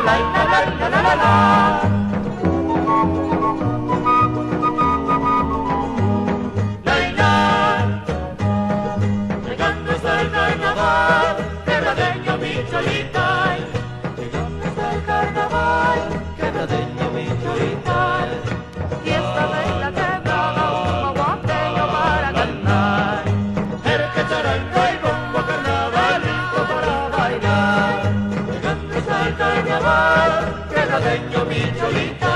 la la la la la la. Llegando está el carnaval, quebradeño mi cholita. Llegando está el carnaval, quebradeño mi cholita. Fiesta de la quebrada, un guateño para cantar. Jerque, charango y bombo, carnavalito para bailar. Llegando está el carnaval, quebradeño mi cholita.